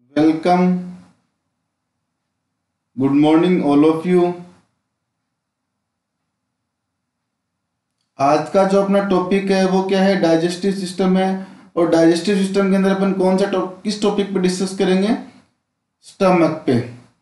Welcome, good morning all of you. आज का जो अपना टॉपिक है वो क्या है, डाइजेस्टिव सिस्टम है। और डाइजेस्टिव सिस्टम के अंदर अपन कौन सा किस टॉपिक पे डिस्कस करेंगे, स्टमक पे।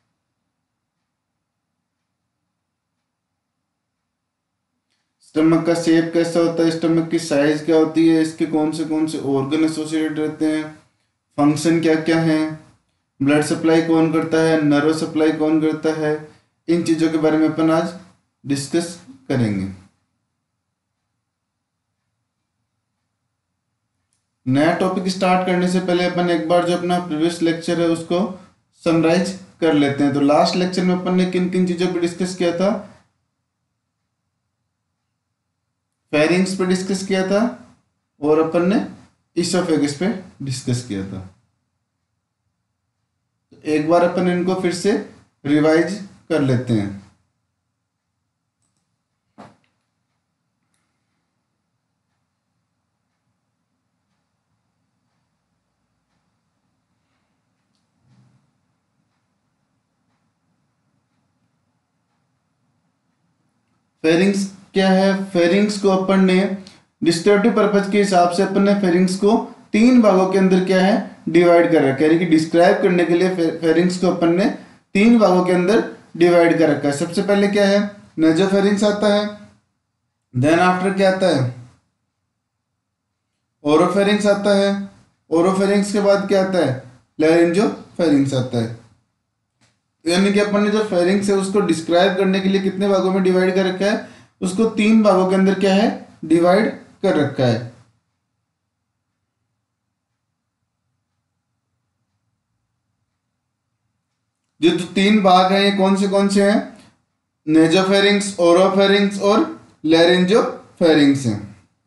स्टमक का शेप कैसा होता है, स्टमक की साइज क्या होती है, इसके कौन से ऑर्गन एसोसिएटेड रहते हैं, फंक्शन क्या क्या है, ब्लड सप्लाई कौन करता है, नर्व सप्लाई कौन करता है, इन चीज़ों के बारे में अपन आज डिस्कस करेंगे। नया टॉपिक स्टार्ट करने से पहले अपन एक बार जो अपना प्रीवियस लेक्चर है उसको समराइज कर लेते हैं। तो लास्ट लेक्चर में अपन ने किन किन चीज़ों पे डिस्कस किया था, फेरिंग्स पे डिस्कस किया था और अपन ने इसोफेगस पे डिस्कस किया था। एक बार अपन इनको फिर से रिवाइज कर लेते हैं। फेरिंग्स क्या है, फेरिंग्स को अपन ने डिस्क्रिप्टिव पर्पज के हिसाब से अपन ने फेरिंग्स को तीन भागों के अंदर क्या है डिवाइड कर रखा है, यानी कि डिस्क्राइब करने के लिए फेरिंग्स को अपन ने तीन भागों के अंदर डिवाइड कर रखा है। सबसे पहले क्या है, नेजोफेरिंग्स आता है, देन आफ्टर क्या आता है, ओरोफेरिंग्स आता है, ओरोफेरिंग्स के बाद क्या आता है, लैरिंजोफेरिंग्स आता है। यानी कि अपन ने जो फेरिंग्स है उसको डिस्क्राइब करने के लिए कितने भागों में डिवाइड कर रखा है, उसको तीन भागों के अंदर क्या है डिवाइड कर रखा है। जो तीन भाग हैं ये कौन से हैं, नेजोफेरिंग्स, ओरोफेरिंग्स और लैरिंजोफेरिंग्स हैं।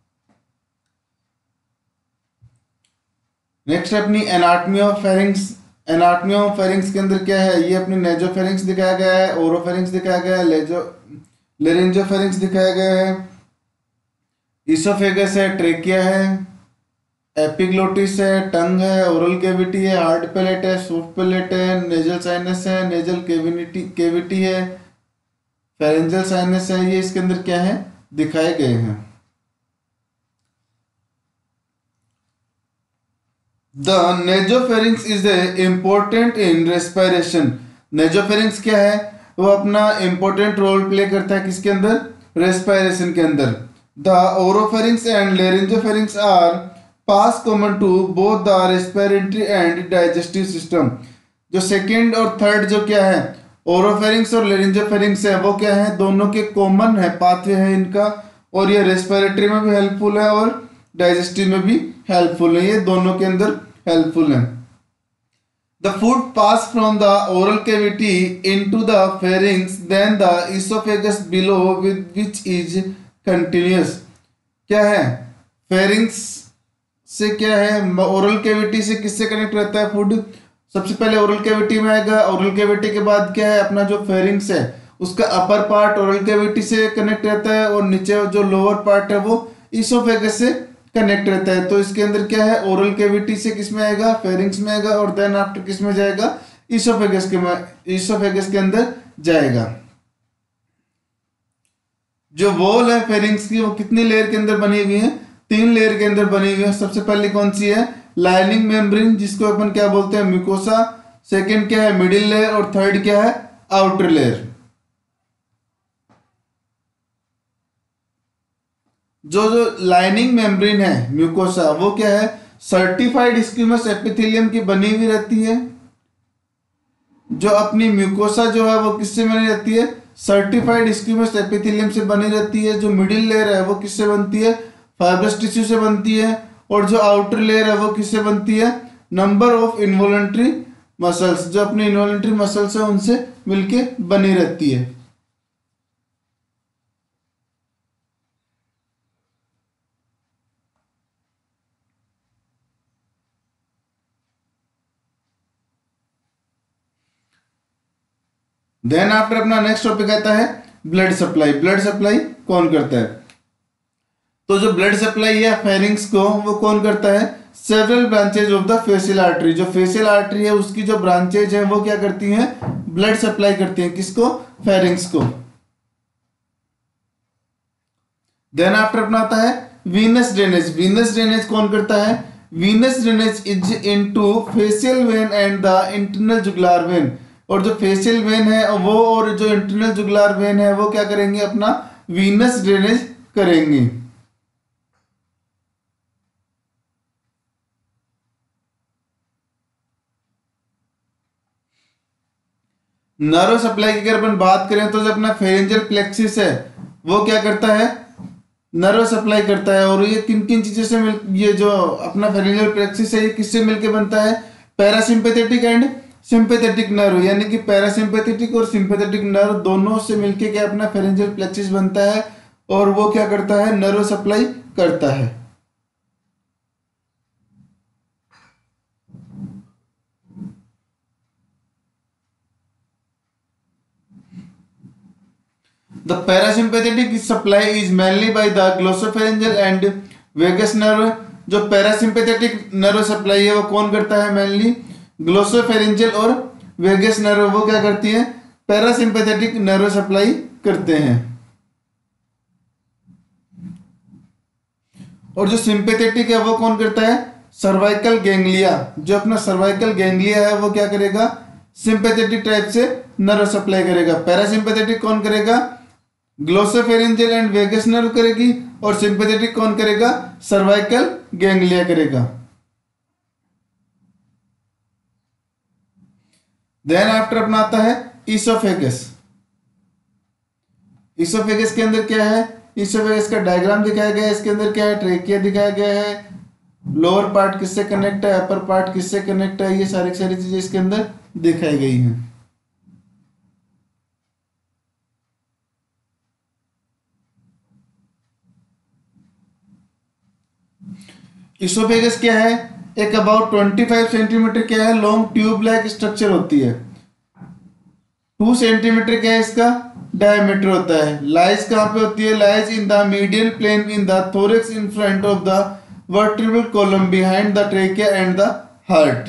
नेक्स्ट अपनी anatomy of pharynx. Anatomy of pharynx के अंदर क्या है, ये अपनी नेजोफेरिंग्स दिखाया गया है, ओरोफेरिंग्स दिखाया गया है, लेरिंजोफेरिंग्स दिखाया गया है, इसोफेगस है, ट्रेकिया है, एपिग्लोटिस है, टंग है, ओरल कैविटी है, हार्ड पैलेट है, सॉफ्ट पैलेट है, नेजल साइनस है, नेजल कैविटी है, फेरेंजियल साइनस है। ये इसके अंदर क्या है दिखाए गए हैं। The nasopharynx is important in respiration. Nasopharynx क्या है, वो अपना इंपॉर्टेंट रोल प्ले करता है किसके अंदर, रेस्पिरेशन के अंदर। The oropharynx and laryngopharynx are pass common to both the respiratory and digestive system. जो सेकेंड और थर्ड जो क्या है, ओरोफेरिंग्स और लेरिंजोफेरिंग्स है, वो क्या है दोनों के कॉमन है, पाथवे है इनका, और ये रेस्पिरेटरी में भी हेल्पफुल है और डाइजेस्टिव में भी हेल्पफुल है, ये दोनों के अंदर हेल्पफुल है। The food pass from the oral cavity into the pharynx then the oesophagus below with which is continuous. क्या है, फेरिंग्स से क्या है, ओरल कैविटी से किससे कनेक्ट रहता है फूड, सबसे पहले ओरल कैविटी में आएगा, ओरल कैविटी के बाद क्या है अपना जो फेरिंग्स है उसका अपर पार्ट ओरल कैविटी से कनेक्ट रहता है और नीचे जो लोअर पार्ट है वो इसोफेगस से कनेक्ट रहता है। तो इसके अंदर क्या है, ओरल कैविटी से किस में आएगा, फेरिंग्स में आएगा, और देन आफ्टर किस में जाएगा, इसोफेगस के अंदर जाएगा। जो वॉल है फेरिंग्स की वो कितनी लेयर के अंदर बनी हुई है, तीन लेयर के अंदर बनी हुई है। सबसे पहले कौन सी है, लाइनिंग मेम्ब्रेन, जिसको अपन क्या बोलते हैं म्यूकोसा, सेकंड क्या है मिडिल लेयर, और थर्ड क्या है आउटर लेयर। जो लाइनिंग मेम्ब्रेन है म्यूकोसा वो क्या है, सर्टिफाइड स्क्यूमस एपिथेलियम की बनी हुई रहती है। जो अपनी म्यूकोसा जो है वो किससे बनी रहती है, सर्टिफाइड स्क्यूमस एपिथेलियम से बनी रहती है। जो मिडिल लेयर है वो किससे बनती है, फाइब्रस टिश्यू से बनती है। और जो आउटर लेयर है वो किससे बनती है, नंबर ऑफ इनवॉलंटरी मसल्स, जो अपनी इनवॉलंटरी मसल्स है उनसे मिलके बनी रहती है। देन आफ्टर अपना नेक्स्ट टॉपिक आता है ब्लड सप्लाई। ब्लड सप्लाई कौन करता है, तो जो ब्लड सप्लाई है फेरिंग्स को वो कौन करता है, several branches of the facial artery. जो फेशियल आर्टरी है उसकी जो ब्रांचेज है वो क्या करती हैं, ब्लड सप्लाई करती हैं, किसको, फेरिंग्स को। देन आफ्टर अपना आता है वीनस ड्रेनेज। वीनस ड्रेनेज कौन करता है, venous drainage is into facial vein and the internal jugular vein. और जो फेशियल वेन है वो और जो इंटरनल जुगुलार वेन है वो क्या करेंगे, अपना वीनस ड्रेनेज करेंगे। नर्व सप्लाई की अगर अपन बात करें तो जो अपना फेरेंजियल प्लेक्सिस है वो क्या करता है, नर्व सप्लाई करता है। और ये किन किन चीजों से मिल, ये जो अपना फेरेंजियल प्लेक्सिस है ये किससे मिलके बनता है, पैरासिम्पेथेटिक एंड सिंपैथेटिक नर्व, यानी कि पैरासिम्पेथेटिक और सिंपैथेटिक नर्व दोनों से मिलके क्या अपना फेरेंजियल प्लेक्सिस बनता है और वो क्या करता है, नर्व सप्लाई करता है। The parasympathetic supply is mainly by the glossopharyngeal and vagus nerve। जो पैरासिम्पेथेटिक नर्व सप्लाई है वो कौन करता है, मेनली ग्लोसोफेरेंजियल और वेगस नर्व, वो क्या करती है, पैरासिम्पेथेटिक नर्व सप्लाई करते हैं। और जो सिंपैथेटिक है वो कौन करता है, सर्वाइकल गैंग्लिया। जो अपना सर्वाइकल गैंग्लिया है वो क्या करेगा, सिंपैथेटिक टाइप से नर्व सप्लाई करेगा। पैरासिम्पेथेटिक कौन करेगा, ग्लोसोफेरेंजियल एंड वेगस नर्व करेगी, और सिंपैथेटिक कौन करेगा, सर्वाइकल गैंग्लिया करेगा। देन आफ्टर अपना आता है ईसोफेगस। ईसोफेगस के अंदर क्या है, ईसोफेगस का डायग्राम दिखाया गया है। इसके अंदर क्या है, ट्रेकिया दिखाया गया है, लोअर पार्ट किससे कनेक्ट है, अपर पार्ट किससे कनेक्ट है, ये सारी चीजें इसके अंदर दिखाई गई हैं। ईसोफेगस क्या है, एक अबाउट 25 सेंटीमीटर क्या है, लॉन्ग ट्यूब लाइक स्ट्रक्चर होती है। 2 सेंटीमीटर क्या है इसका डायमीटर होता है। लाइज कहां पे होती है, lies in the medial plane in the thorax in front of the vertebral column behind the trachea and the heart.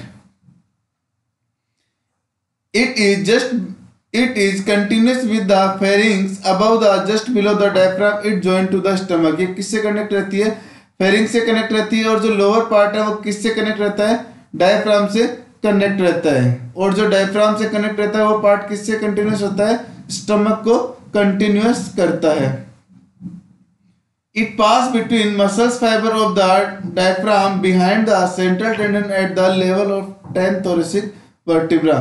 It is continuous with the pharynx above the just below the diaphragm. It joined to the stomach। ये किससे connect रहती है, pharynx से connect रहती है। और जो lower part है वो किससे कनेक्ट रहता है, डायफ्राम से कनेक्ट रहता है। और जो डायफ्राम से कनेक्ट रहता है वो पार्ट किससे कंटिन्यूस होता है, स्टमक को कंटिन्यूस करता है। It pass between muscles fibre of the diaphragm behind the central tendon at the level of 10 thoracic vertebra।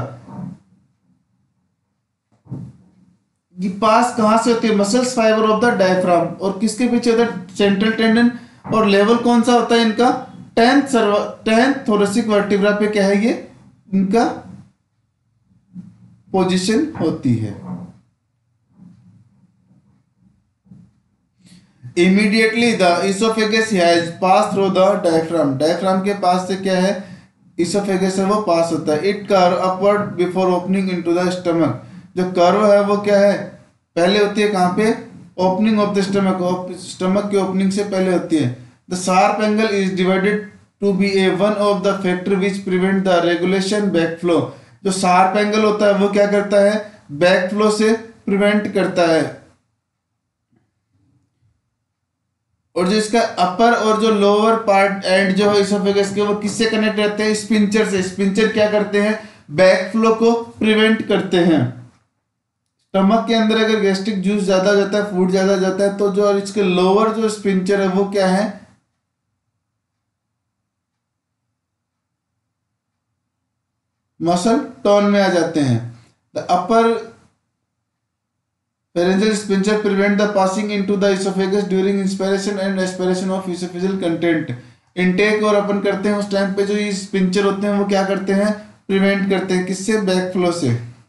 ये पास कहां से होती है, muscles fibre of the diaphragm, और किसके पीछे होता है, सेंट्रल टेंडन। और लेवल कौन सा होता है इनका, 10 thoracic vertebra पे क्या है, ये इनका पोजीशन होती है। Immediately the oesophagus has pass through the diaphragm. Diaphragm के पास से क्या है, इसोफेगस है वो पास होता है। It curve upward before opening into the stomach. जो कर्व है वो क्या है, पहले होती है कहां पे, opening of the stomach, stomach की ओपनिंग से पहले होती है। The sharp angle is divided to be a one of the factor which prevent the regulation back flow. जो शार्प एंगल होता है वो क्या करता है, बैक फ्लो से प्रिवेंट करता है। और जो इसका अपर और जो लोअर पार्ट एंड जो है इसोफेगस के, वो किससे कनेक्ट रहते हैं, स्पिंचर से। स्पिंचर क्या करते हैं, बैक फ्लो को प्रिवेंट करते हैं। स्टमक के अंदर अगर गैस्ट्रिक जूस ज्यादा जाता है, फूड ज्यादा जाता है, तो जो इसके लोअर जो स्पिंचर है वो क्या है, मसल टोन में आ जाते हैं। The upper pharyngeal sphincter prevent the passing into the esophagus during inspiration and expiration of esophageal content। Intake और अपन करते हैं उस टाइम पे जो ये स्पिंचर होते हैं वो क्या करते हैं, प्रिवेंट करते हैं, किससे, बैक फ्लो से।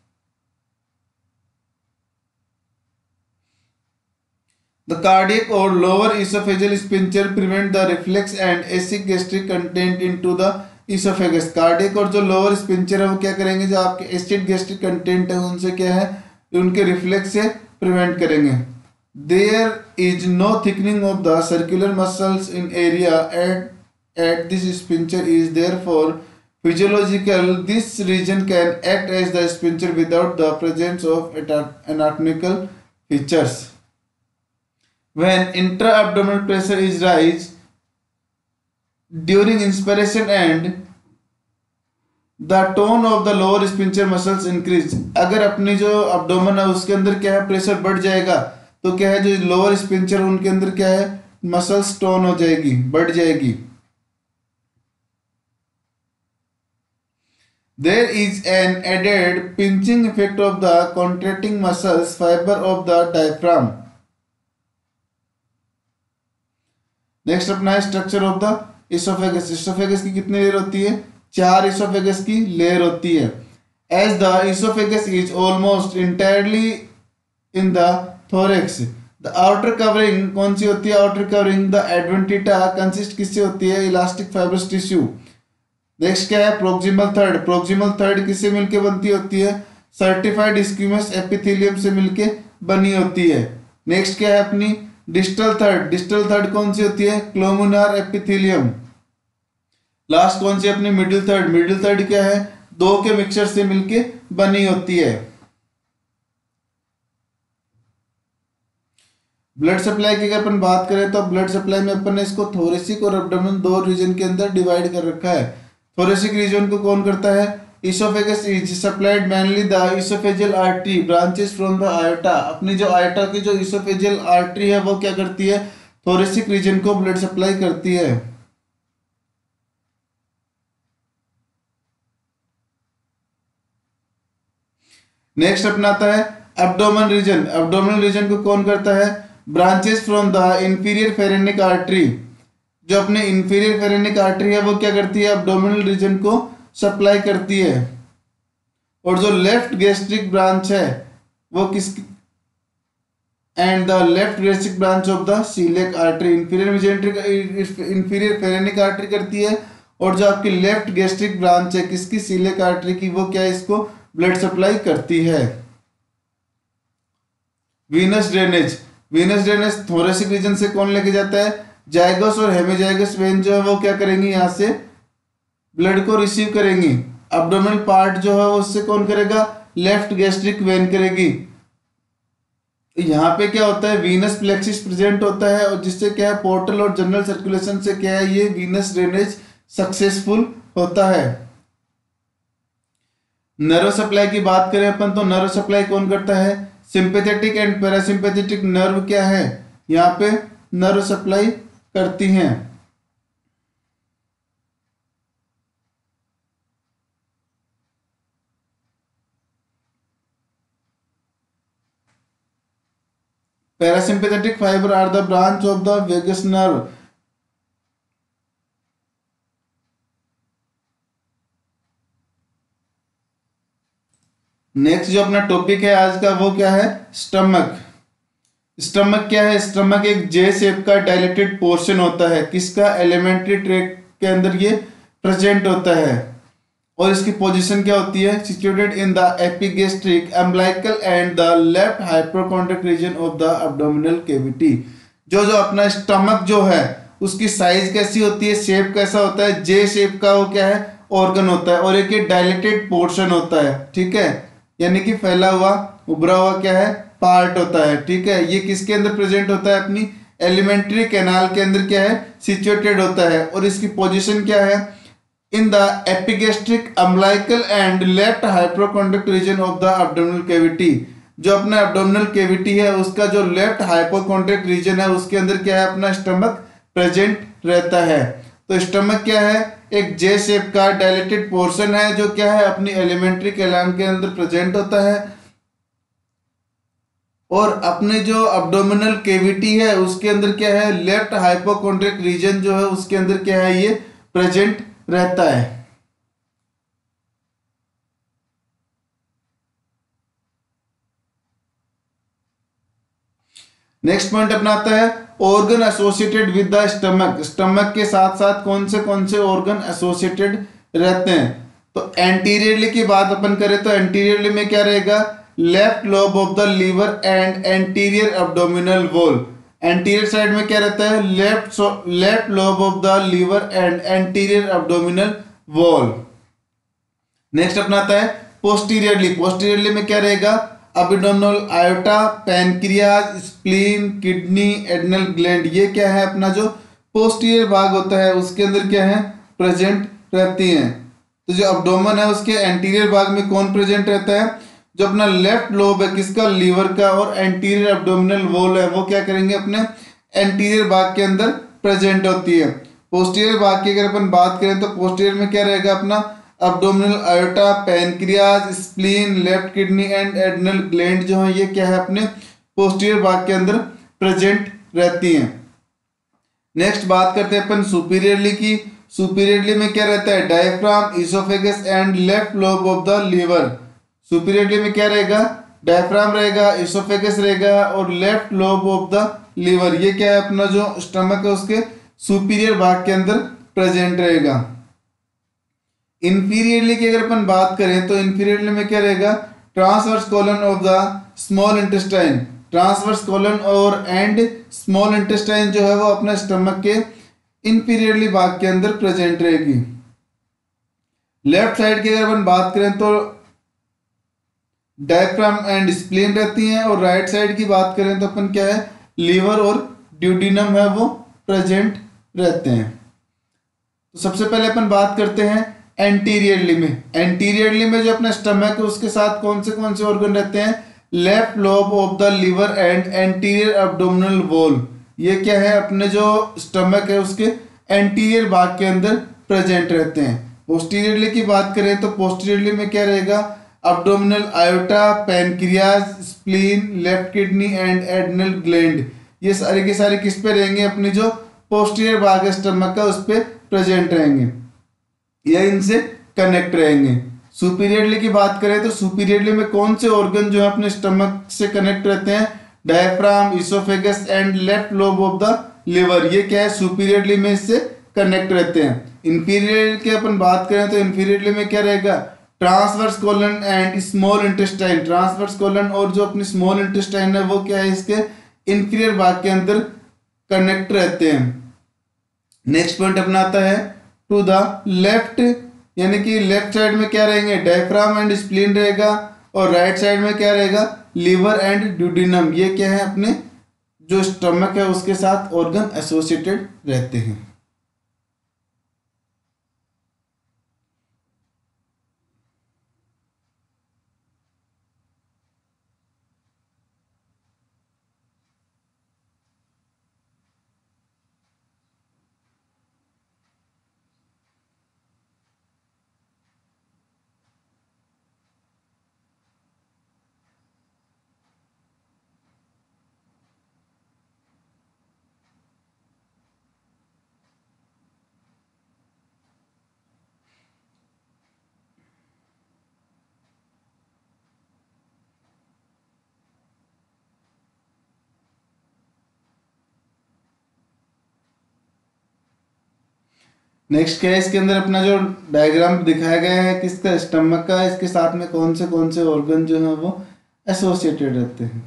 The cardiac or lower esophageal sphincter prevent the reflux and acid gastric content into the esophagus। Cardiac और जो लोअर स्पिंचर है वो क्या करेंगे, जो आपके एसिड गैस्ट्रिक कंटेंट है उनसे क्या है, उनके रिफ्लेक्स से प्रिवेंट करेंगे। There is no thickening of the circular muscles in area at this sphincter is therefore physiological. This region can act as the sphincter without the presence of anatomical features. When intra-abdominal pressure is raised during inspiration and the tone of the lower sphincter muscles increase. अगर अपनी जो abdomen है उसके अंदर क्या है pressure बढ़ जाएगा तो क्या है जो लोअर स्पिंचर उनके अंदर क्या है मसल्स टोन हो जाएगी, बढ़ जाएगी. There is an added pinching effect of the contracting muscles fiber of the diaphragm. Next अपना है structure of the oesophagus. Oesophagus की कितनी लेयर होती है? 4 इसोफेगस की लेयर होती है. As the oesophagus is almost entirely in the thorax. The outer covering कौन सी होती है? Outer covering the adventitia consist किससे होती है? Elastic fibrous tissue. नेक्स्ट क्या है? Proximal third. प्रोक्सिमल थर्ड किससे मिलके बनती होती है? सर्टिफाइड स्क्यूमस एपिथेलियम से मिलके बनी होती है. नेक्स्ट क्या है अपनी डिस्टल थर्ड. डिस्टल थर्ड कौन सी होती है? क्लोमुनार एपिथेलियम. लास्ट कौन सी अपनी मिडिल थर्ड. मिडिल थर्ड क्या है? दो के मिक्सचर से मिलके बनी होती है. ब्लड सप्लाई की अगर अपन बात करें तो ब्लड सप्लाई में अपन ने इसको थोरेसिक और एब्डोमेन दो रीजन के अंदर डिवाइड कर रखा है. थोरेसिक रीजन को कौन करता है? Oesophagus is supplied mainly the oesophageal artery branches from the aorta. अपनी जो आयोटा की जो इसोफेजियल आर्टरी है वो क्या करती है? थोरेसिक रीजन को ब्लड सप्लाई करती है. नेक्स्ट अपना आता है एब्डोमेन रीजन. एब्डोमेन रीजन को कौन करता है? Branches from the inferior phrenic artery. जो अपने इंफीरियर फेरेनिक आर्टरी है वो क्या करती है? एब्डोमिनल रीजन को सप्लाई करती है. और जो लेफ्ट गैस्ट्रिक ब्रांच है वो किस and the left gastric branch of the coeliac artery inferior phrenic artery करती है. और जो आपकी लेफ्ट गैस्ट्रिक ब्रांच है किसकी? सीलियक आर्टरी की, वो क्या इसको ब्लड सप्लाई करती है. Venous drainage. Venous drainage thoracic region से कौन लेके जाता है? जाइगस और हेमिजाइगस वेन जो है वो क्या करेंगी? यहाँ से ब्लड को रिसीव करेंगी. एब्डोमिनल पार्ट जो है उससे कौन करेगा? लेफ्ट गैस्ट्रिक वेन करेगी. यहाँ पे क्या होता है? वीनस प्लेक्सिस प्रेजेंट होता है और जिससे क्या है पोर्टल और जनरल सर्कुलेशन से क्या है ये वीनस ड्रेनेज सक्सेसफुल होता है. नर्व सप्लाई की बात करें अपन तो नर्व सप्लाई कौन करता है? सिंपैथेटिक एंड पैरासिम्पैथेटिक नर्व क्या है? यहाँ पे नर्व सप्लाई करती हैं. Parasympathetic fibre are the branch of the vagus nerve. Next जो अपना टॉपिक है आज का वो क्या है? स्टमक. स्टमक क्या है? स्टमक एक जे शेप का डायलेटेड पोर्शन होता है. किसका? एलिमेंट्री ट्रैक्ट के अंदर ये प्रेजेंट होता है. और इसकी पोजीशन क्या होती है? Situated in the epigastric umbilical and the left hypochondriac region of the abdominal cavity. जो अपना स्टमक जो है उसकी साइज कैसी होती है? शेप कैसा होता है? जे शेप का वो क्या है? ऑर्गन होता है. और एक डायलेटेड पोर्शन होता है. ठीक है, यानी कि फैला हुआ उभरा हुआ क्या है? पार्ट होता है. ठीक है, ये किसके अंदर प्रेजेंट होता है? अपनी एलिमेंट्री कैनाल के अंदर क्या है? सिचुएटेड होता है. और इसकी पोजीशन क्या है? In the epigastric umbilical and left hypochondriac region of the abdominal cavity. जो अपना एब्डोमिनल कैविटी है उसका जो लेफ्ट हाइपोकॉन्ड्रिक रीजन है उसके अंदर क्या है? अपना स्टमक प्रेजेंट रहता है. तो स्टमक क्या है? एक जे शेप का डायलेटेड पोर्शन है जो क्या है? अपनी एलिमेंट्री कैनाल के अंदर प्रेजेंट होता है. और अपने जो एब्डोमिनल कैविटी है उसके अंदर क्या है? लेफ्ट हाइपोकॉन्ड्रिक रीजन जो है उसके अंदर क्या है? ये प्रेजेंट रहता है. नेक्स्ट पॉइंट अपना आता है organ associated with the stomach. Stomach के साथ साथ कौन से ऑर्गन एसोसिएटेड रहते हैं? तो एंटीरियरली की बात अपन करें तो एंटीरियरली में क्या रहेगा? Left lobe of the liver and anterior abdominal wall. Anterior side में क्या रहता है, left lobe of the liver and anterior abdominal wall. Next अपना आता है पोस्टीरियरली। पोस्टीरियरली में क्या रहेगा, abdominal aorta, pancreas, spleen, kidney, adrenal gland, ये क्या है अपना जो पोस्टीरियर भाग होता है उसके अंदर क्या है, प्रेजेंट रहती हैं। तो जो एब्डोमेन है उसके एंटीरियर भाग में कौन प्रेजेंट रहता है, जो अपना लेफ्ट लोब है किसका, लीवर का, और एंटीरियर एब्डोमिनल वॉल है वो क्या करेंगे, अपने एंटीरियर भाग के अंदर प्रेजेंट होती है। पोस्टीरियर भाग की अगर अपन बात करें तो पोस्टीरियर में क्या रहेगा अपना, abdominal aorta, pancreas, spleen, left kidney and adrenal gland जो है ये क्या है, अपने पोस्टीरियर भाग के अंदर प्रेजेंट रहती हैं। नेक्स्ट बात करते हैं अपन सुपीरियरली की। सुपीरियरली में क्या रहता है, diaphragm, oesophagus and left lobe of the liver. Superiorly में क्या रहेगा, डायफ्राम रहेगा, इसोफेगस रहेगा और left lobe of the liver, ये क्या है अपना जो स्टमक है उसके सुपीरियर भाग के अंदर प्रेजेंट रहेगा। इंफीरियरली की अगर अपन बात करें तो इंफीरियरली में क्या रहेगा, transverse colon of the small intestine. Transverse colon और एंड स्मॉल इंटेस्टाइन जो है वो अपने स्टमक के इंफीरियरली भाग के अंदर प्रेजेंट रहेगी। लेफ्ट साइड की अगर अपन बात करें तो डायफ्राम एंड स्प्लीन रहती हैं, और राइट साइड की बात करें तो अपन क्या है, लीवर और ड्यूडिनम है वो प्रेजेंट रहते हैं। तो सबसे पहले अपन बात करते हैं एंटीरियरली में। एंटीरियरली में जो अपना स्टमक है उसके साथ कौन से ऑर्गन रहते हैं, left lobe of the liver and anterior abdominal wall, ये क्या है अपने जो स्टमक है उसके एंटीरियर भाग के अंदर प्रेजेंट रहते हैं। पोस्टीरियरली की बात करें तो पोस्टीरियरली में क्या रहेगा, abdominal aorta, pancreas, spleen, left kidney and adrenal gland, ये सारे के सारे किस पे रहेंगे, अपनी जो पोस्टीरियर भाग है स्टमक का उस पे प्रेजेंट रहेंगे या इनसे कनेक्ट रहेंगे। सुपीरियरली की बात करें तो सुपीरियरली में कौन से ऑर्गन जो है अपने स्टमक से कनेक्ट रहते हैं, diaphragm, oesophagus and left lobe of the liver, ये क्या है सुपीरियरली में इससे कनेक्ट रहते हैं। इंफीरियर की अपन बात करें तो इंफीरियरली में क्या रहेगा, transverse colon and small intestine. Transverse colon और जो अपनी स्मॉल इंटेस्टाइन है वो क्या है, इसके इंफीरियर भाग के अंदर कनेक्ट रहते हैं। नेक्स्ट पॉइंट अपना आता है टू द लेफ्ट, यानी कि लेफ्ट साइड में क्या रहेंगे, डायफ्राम एंड स्प्लीन रहेगा, और राइट साइड में क्या रहेगा, लीवर एंड ड्यूडिनम, ये क्या है अपने जो स्टमक है उसके साथ ऑर्गन एसोसिएटेड रहते हैं। नेक्स्ट क्या है, इसके अंदर अपना जो डायग्राम दिखाया गया है किसका, स्टमक का, इसके साथ में कौन से ऑर्गन जो है वो एसोसिएटेड रहते हैं।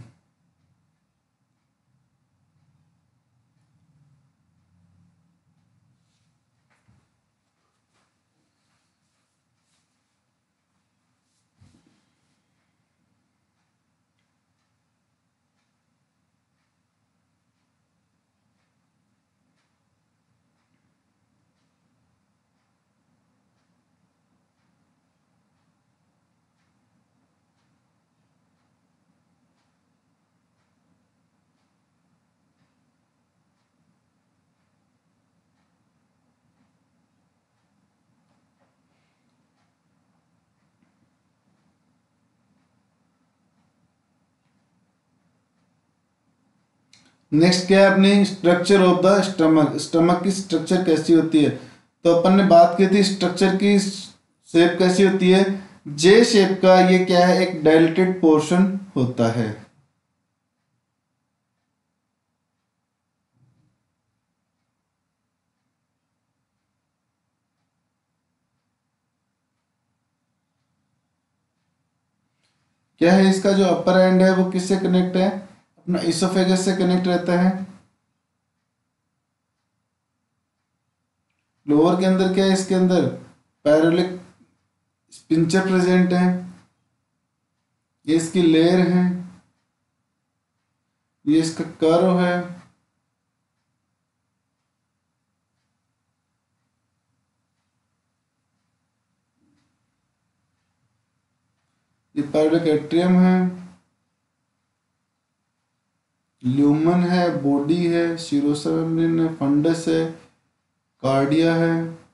नेक्स्ट क्या है अपनी structure of the stomach. Stomach की स्ट्रक्चर कैसी होती है, तो अपन ने बात की थी स्ट्रक्चर की शेप कैसी होती है, जे शेप का, ये क्या है एक डायलेटेड पोर्शन होता है। क्या है इसका जो अपर एंड है वो किससे कनेक्ट है, अपना इसोफेगस से कनेक्ट रहता है। लोअर के अंदर क्या है, इसके अंदर पैरालिक स्पिंचर प्रेजेंट है, ये इसकी लेयर है, ये इसका कर्व है, ये पैरालिक एट्रियम है, ल्यूमन है, बॉडी है, सीरोसा मेम्ब्रेन है, फंडस है, कार्डिया है,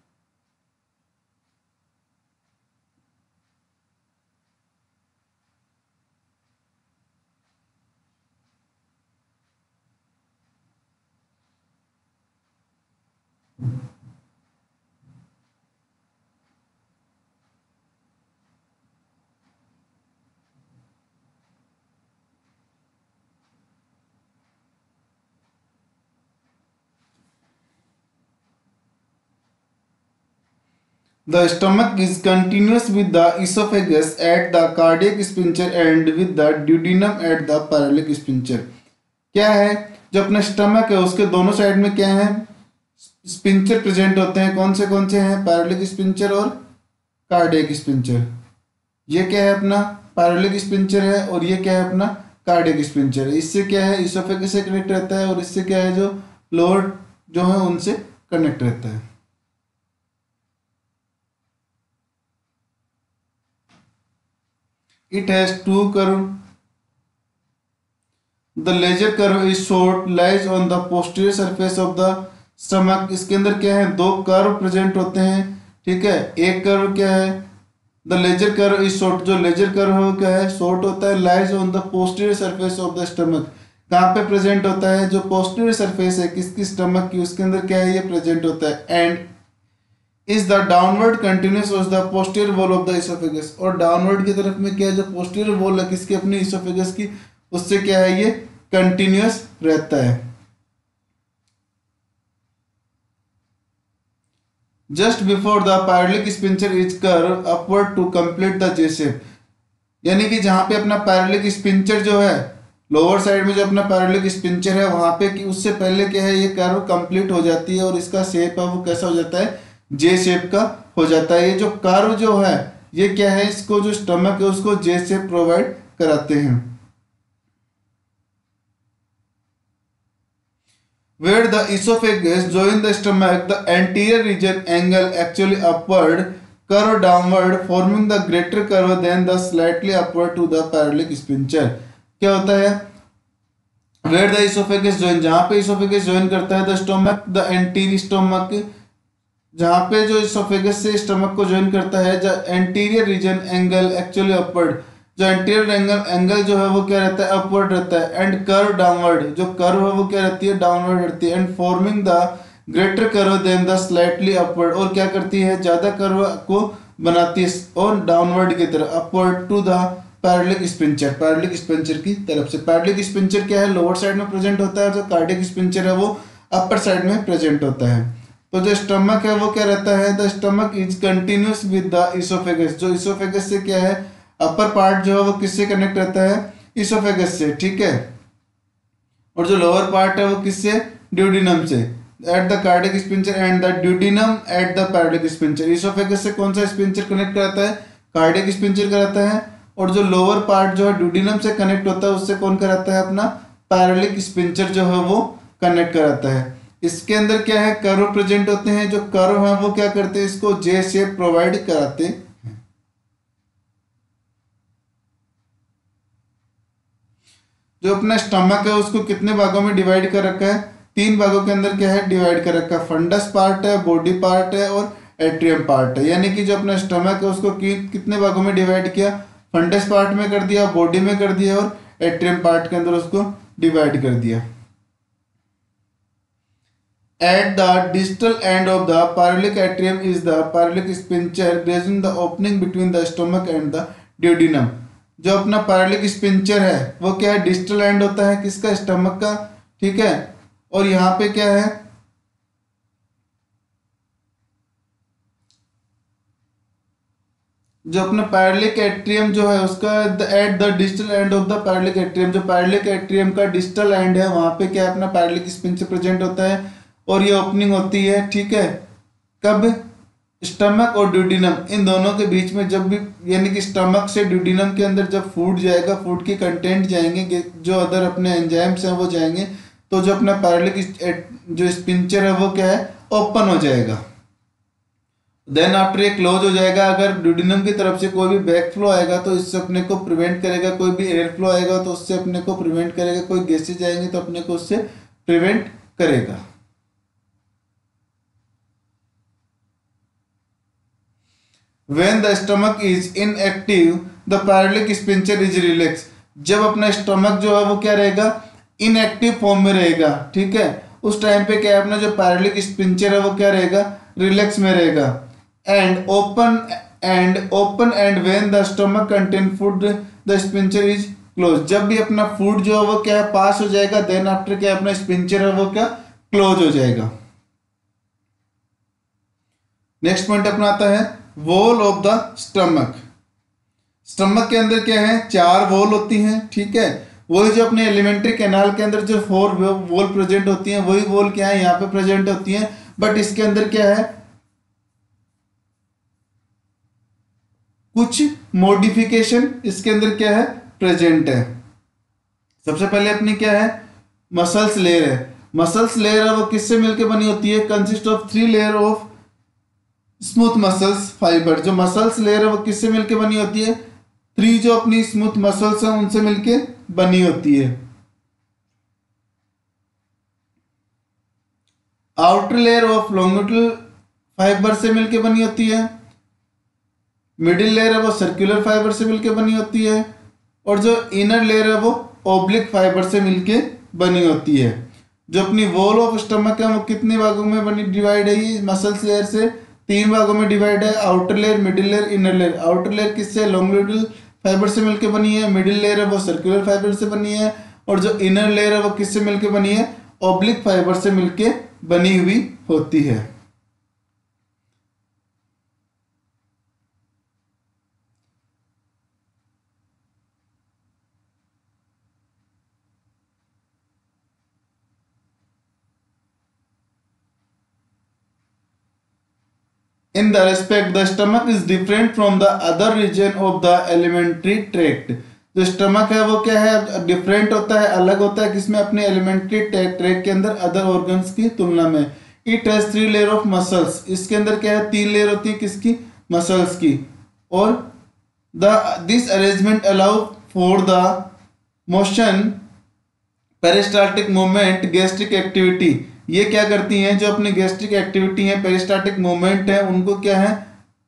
The stomach is continuous with the esophagus at the cardiac sphincter and with the duodenum at the paralic sphincter. क्या है, जो अपना स्टमक है उसके दोनों साइड में क्या है, स्पिंचर प्रेजेंट होते हैं। कौन से हैं, पैरालिक स्पिंचर और कार्डियक स्पिंचर। ये क्या है, अपना पैरालिक स्पिंचर है और ये क्या है, अपना कार्डियक स्पिंचर है। इससे क्या है, इसोफेगस से कनेक्ट रहता है और इससे क्या है, जो लोअर जो है उनसे कनेक्ट रहता है। It has two curve. The laser curve is short, lies on the posterior surface of the stomach. इसके अंदर क्या है, दो कर्व प्रेजेंट होते हैं, ठीक है। एक कर्व क्या है, the lesser curve is short, जो लेजर कर्व है वो क्या है, शॉर्ट होता है। Lies on the posterior surface of the stomach, कहाँ पे प्रेजेंट होता है, जो पोस्टीरियर सरफेस है किसकी, स्टमक की, उसके अंदर क्या है, ये प्रेजेंट होता है। And is the downward continuous of the posterior wall of the oesophagus, और डाउनवर्ड की तरफ में क्या है, जो पोस्टीरियर वॉल है किसकी, अपनी इसोफेगस की, उससे क्या है, ये कंटिन्यूस रहता है। Just before the pyloric sphincter is curve upward to complete the J shape, यानी कि जहां पे अपना पैरालिक स्पिंचर जो है, लोअर साइड में जो अपना पैरालिक स्पिंचर है वहां पे, कि उससे पहले क्या है, ये कर्व कंप्लीट हो जाती है और इसका शेप है वो कैसा हो जाता है, जे शेप का हो जाता है। ये जो कर्व जो है ये क्या है, इसको जो स्टमक है उसको जे शेप प्रोवाइड कराते हैं। Where the esophagus join the stomach, the anterior region angle actually upward, curve downward, forming the greater curve than the slightly upward to the pyloric sphincter. क्या होता है, Where the esophagus join, जहां पे esophagus join करता है, the stomach, the anterior stomach, जहां पे जो इसोफेगस से स्टमक को ज्वाइन करता है, जो anterior region angle actually upward, जो एंटीरियर एंगल जो है वो क्या रहता है, अपवर्ड रहता है। एंड कर्व डाउनवर्ड, जो कर्व है वो क्या रहती है, डाउनवर्ड रहती है। And forming the greater curve then the slightly upward, और क्या करती है, ज्यादा कर्व को बनाती है और डाउनवर्ड की तरफ, upward to the pyloric sphincter, pyloric sphincter की तरफ से। पैरालिक स्पिंचर क्या है, लोअर साइड में प्रेजेंट होता है, और जो कार्डियक स्पिंचर है वो अपर साइड में प्रेजेंट होता है। तो जो स्टमक है वो क्या रहता है, the stomach is continuous with the oesophagus, जो इसोफेगस से क्या है, अपर पार्ट जो है वो किससे कनेक्ट रहता है, इसोफेगस से, ठीक है। और जो लोअर पार्ट है वो किससे, ड्यूडिनम से, at the cardiac sphincter and the duodenum at the pyloric sphincter. Oesophagus से कौन सा स्पिंचर कनेक्ट कराता है, कार्डियक स्पिंचर कराता है, और जो लोअर पार्ट जो है ड्यूडिनम से कनेक्ट होता है उससे कौन कराता है, अपना पैरालिक स्पिंचर जो है वो कनेक्ट कराता है। इसके अंदर क्या है, कर्व प्रेजेंट होते हैं, जो कर्व है वो क्या करते हैं, इसको जे शेप प्रोवाइड कराते हैं। जो अपना स्टमक है उसको कितने भागों में डिवाइड कर रखा है, 3 भागों के अंदर क्या है, डिवाइड कर रखा है। फंडस पार्ट है, बॉडी पार्ट है और एट्रियम पार्ट है। यानी कि जो अपना स्टमक है उसको कितने भागों में डिवाइड किया, फंडस पार्ट में कर दिया, बॉडी में कर दिया और एट्रियम पार्ट के अंदर उसको डिवाइड कर दिया। At the distal end of the paralytic atrium is the paralytic sphincter, grazing the opening between the stomach and the duodenum. जो अपना पैरालिक स्पिंचर है वो क्या है, डिस्टल एंड होता है किसका, स्टमक का, ठीक है। और यहाँ पे क्या है, जो अपना पैरालिक एट्रियम जो है उसका at the distal end of the paralic atrium, जो पैरालिक एट्रियम का डिस्टल एंड है वहां पे क्या है, अपना पैरालिक स्पिंचर प्रेजेंट होता है और ये ओपनिंग होती है, ठीक है। कब? स्टमक और ड्यूडिनम इन दोनों के बीच में जब भी, यानी कि स्टमक से ड्यूडिनम के अंदर जब फूड जाएगा, फूड के कंटेंट जाएंगे, जो अदर अपने एंजाइम्स हैं वो जाएंगे, तो जो अपना पायरोलिक जो स्पिंचर है वो क्या है? ओपन हो जाएगा। देन आफ्टर ये क्लोज हो जाएगा। अगर ड्यूडिनम की तरफ से कोई भी बैक फ्लो आएगा तो इससे अपने को प्रिवेंट करेगा, कोई भी एयर फ्लो आएगा तो उससे अपने को प्रिवेंट करेगा, कोई गैसेज आएंगे तो अपने को उससे प्रिवेंट करेगा। When the stomach is inactive, the pyroलिक स्पिंचर इज रिलैक्स। जब अपना स्टमक जो है वो क्या रहेगा? इनएक्टिव फॉर्म में रहेगा, ठीक है। उस टाइम पे क्या है, अपना जो पायरोलिक स्पिंचर है वो क्या रहेगा? रिलैक्स में रहेगा। And open and when the stomach contain food the sphincter is close. जब भी अपना फूड जो है वो क्या है? पास हो जाएगा, देन आफ्टर क्या अपना स्पिंचर है वो क्या? क्लोज हो जाएगा। नेक्स्ट पॉइंट अपना आता है wall of the stomach. Stomach के अंदर क्या है? 4 वॉल होती हैं, ठीक है। वही जो अपने एलिमेंट्री कैनाल के अंदर जो 4 वॉल प्रेजेंट होती हैं, वही वॉल क्या है? यहाँ पे प्रेजेंट होती हैं। बट इसके अंदर क्या है? कुछ मॉडिफिकेशन इसके अंदर क्या है? प्रेजेंट है। सबसे पहले अपनी क्या है? मसल्स लेयर है। मसल्स लेयर है वो किससे मिलकर बनी होती है? Consist of 3 layer of smooth muscles fibre. जो मसल्स लेयर है वो किससे मिलके बनी होती है? 3 जो अपनी स्मूथ मसल्स हैं उनसे मिलके बनी होती है। Outer layer of longitudinal fibre से मिलके बनी होती है। मिडिल लेयर है वो सर्कुलर फाइबर से मिलके बनी होती है। और जो इनर लेयर है वो ओब्लिक फाइबर से मिलके बनी होती है। जो अपनी वॉल ऑफ स्टमक है वो कितने भागों में बनी डिवाइड है? ये मसल्स लेयर से 3 भागों में डिवाइड है। Outer layer, middle layer, inner layer. Outer layer किससे? लॉन्गिट्यूडल फाइबर से मिलकर बनी है। मिडिल लेयर है वो सर्कुलर फाइबर से बनी है। और जो इनर लेयर है वो किससे मिलकर बनी है? ऑब्लिक फाइबर से मिलकर बनी हुई होती है। In the respect, the stomach is different from the other region of the alimentary tract. जो स्टमक है वो क्या है? डिफरेंट होता है, अलग होता है। किसमें? अपने एलिमेंट्री ट्रैक्ट के अंदर अदर ऑर्गन्स की तुलना में। It has 3 layer of muscles. इसके अंदर क्या है? 3 लेयर होती है किसकी? मसल्स की। और this arrangement allow for the motion, peristaltic movement, gastric activity. ये क्या करती हैं? जो अपनी गैस्ट्रिक एक्टिविटी है, पेरिस्टाल्टिक मूवमेंट है, उनको क्या है?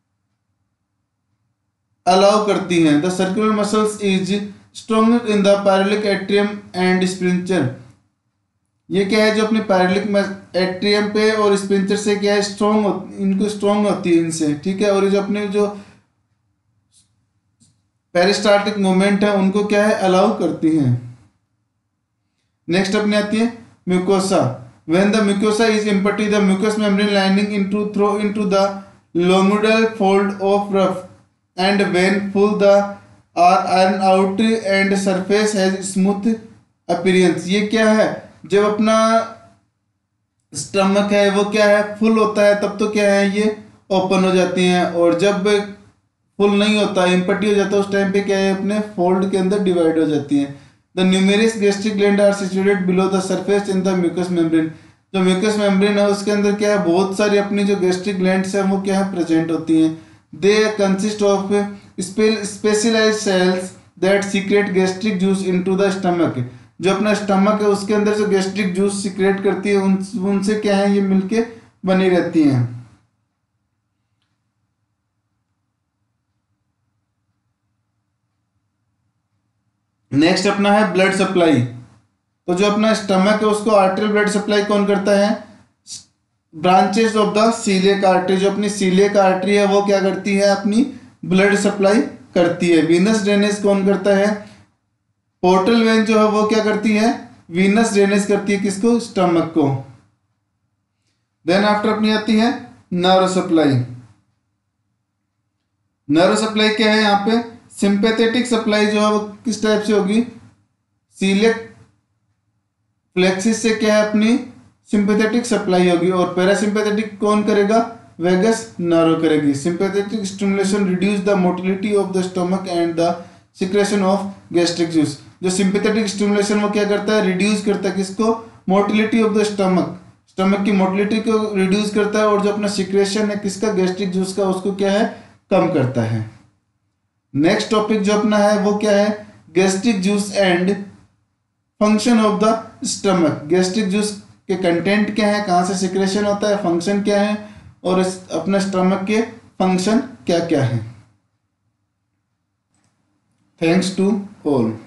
अलाउ करती हैं। The circular muscles is strong in the pyloric atrium and sphincter. ये क्या है? जो अपनी पायरोलिक एट्रियम पे और स्पिंचर से क्या है? स्ट्रॉन्ग, इनको स्ट्रॉन्ग होती है इनसे, ठीक है। और ये जो अपने जो पेरिस्टाल्टिक मूवमेंट है उनको क्या है? अलाउ करती हैं। नेक्स्ट अपनी आती है mucosa. When the mucosa is empty, the mucous membrane lining throw into the longitudinal fold of rough, and when full, the are iron out and surface has smooth appearance. ये क्या है? जब अपना स्टमक है वो क्या है? फुल होता है तब तो क्या है? ये ओपन हो जाती हैं। और जब फुल नहीं होता, एम्पटी हो जाता है, उस टाइम पे क्या है? अपने फोल्ड के अंदर डिवाइड हो जाती हैं। The numerous gastric glands are situated below the surface in the mucous membrane. जो म्यूकस मेम्ब्रेन है उसके अंदर क्या है? बहुत सारी अपनी जो गैस्ट्रिक ग्लैंड्स हैं वो क्या है? प्रेजेंट होती हैं। They consist of specialized cells that secrete gastric juice into the stomach. जो अपना स्टमक है उसके अंदर जो गैस्ट्रिक जूस सिक्रेट करती है उनसे क्या है? ये मिलके बनी रहती हैं। नेक्स्ट अपना है ब्लड सप्लाई। तो जो अपना स्टमक है उसको आर्टरियल ब्लड सप्लाई कौन करता है? Branches of the coeliac artery. जो अपनी सीलियक आर्टरी है वो क्या करती है? अपनी ब्लड सप्लाई करती है। वीनस ड्रेनेज कौन करता है? पोर्टल वेन जो है वो क्या करती है? वीनस ड्रेनेज करती है किसको? स्टमक को। देन आफ्टर अपनी आती है नर्व सप्लाई। नर्व सप्लाई क्या है? यहाँ पे सिंपैथेटिक सप्लाई जो है वो किस टाइप से होगी? सीलियक फ्लेक्सिस से क्या है? अपनी सिंपैथेटिक सप्लाई होगी। और पैरासिम्पैथेटिक कौन करेगा? वेगस नारो करेगी। Sympathetic stimulation reduce the motility of the stomach and the secretion of gastric juice. जो सिंपैथेटिक स्टिमुलेशन वो क्या करता है, रिड्यूस करता है किसको, motility of the stomach, stomach की मोटिलिटी को रिड्यूस करता है, और जो अपना सिक्रेशन है किसका, गैस्ट्रिक जूस का, उसको क्या है, कम करता है। नेक्स्ट टॉपिक जो अपना है वो क्या है, gastric juice and function of the stomach. Gastric juice के कंटेंट क्या है, कहाँ से सिक्रेशन होता है, फंक्शन क्या है, और अपने स्टमक के फंक्शन क्या क्या है। Thanks to all.